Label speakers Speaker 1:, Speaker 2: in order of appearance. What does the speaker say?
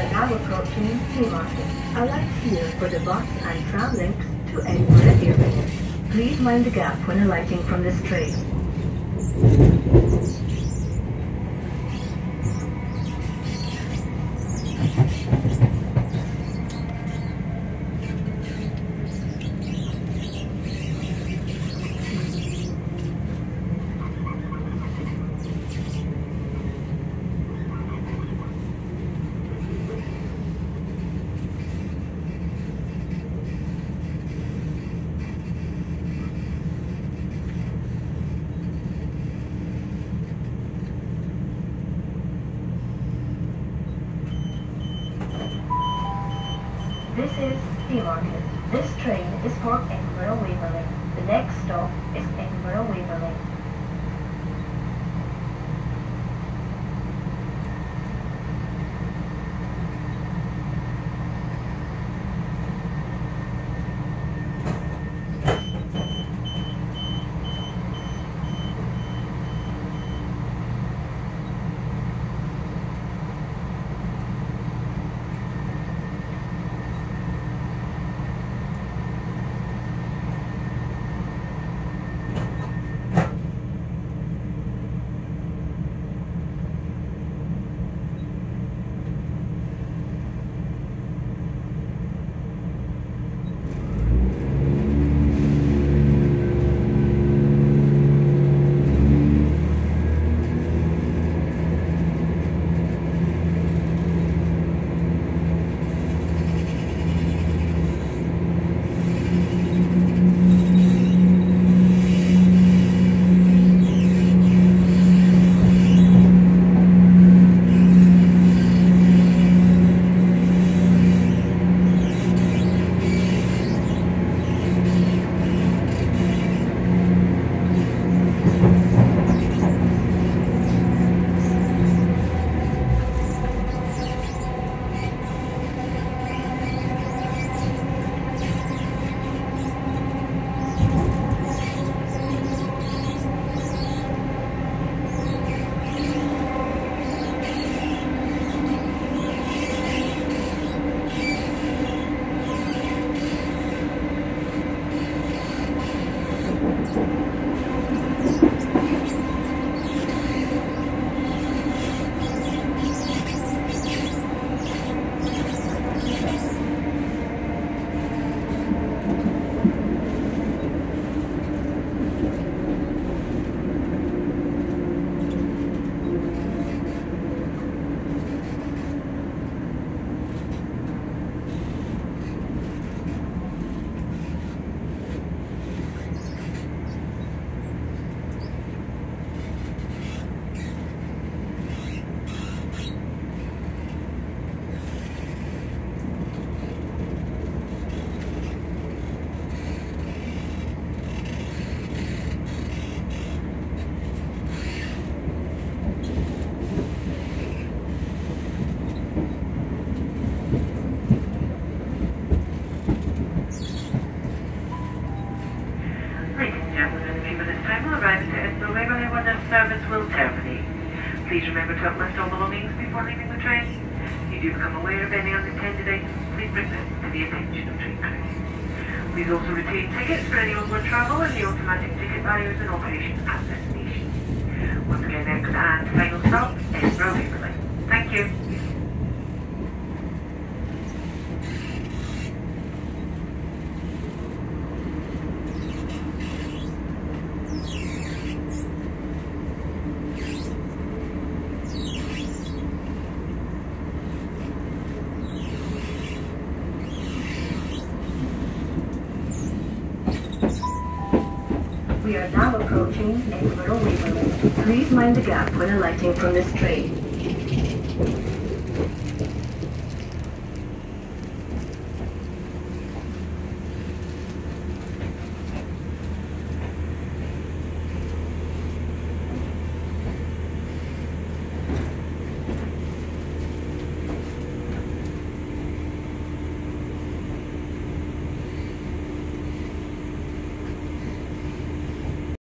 Speaker 1: are now approaching Haymarket. Alight here for the bus and tram links to Edinburgh area. Please mind the gap when alighting from this train. This is Haymarket. This train is for Edinburgh Waverley. The next stop is Edinburgh Waverley.
Speaker 2: Please remember to uplift all belongings before leaving the train. If you do become aware of any unintended items, please bring them to the attention of train crew. Please also retain tickets for any onward travel and the automatic ticket barriers in operation at destination. Once again, next and final stop, Edinburgh Waverley. Thank you.
Speaker 1: We are now approaching Edinburgh Waverley. Please mind the gap when alighting from this train.